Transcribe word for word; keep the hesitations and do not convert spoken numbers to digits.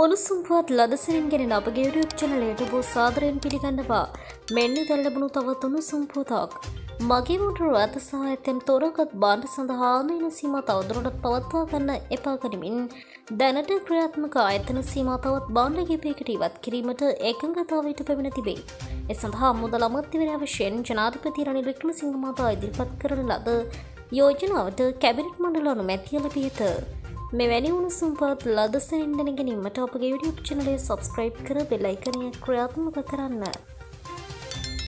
උණුසුම් පුවත් ලදසනින් ගෙනෙන අපගේ YouTube channel එකට බොහෝ සාදරයෙන් පිළිගන්නවා. මෙන්න දැන් ලැබුණු තවත් උණුසුම් පුවතක්. මගේ මුටු රත සහ ඇතැම් තොරගත් භාණ්ඩ සඳහා ආනයන සීමා තවදුරටත් පවත්වා ගන්න එපා කරමින් දැනට ක්‍රියාත්මක ආයතන සීමා තවත් භාණ්ඩ කිහිපයකට ඉවත් කිරීමට එකඟතාවයට පැමිණ තිබේ. ඒ සඳහා මුදල් අමාත්‍යවරයා වශයෙන් ජනාධිපති රනිල් වික්‍රමසිංහ මහතා ඉදිරිපත් කරන ලද යෝජනාවට කැබිනට් මණ්ඩල අනුමැතිය ලැබී ඇත. මෙවැනි උණුසුම් පුවත් ලදසනින් දැන ගැනීමට අපගේ YouTube channel එක subscribe කර බෙල් අයිකනය ක්‍රියාත්මක කරන්න.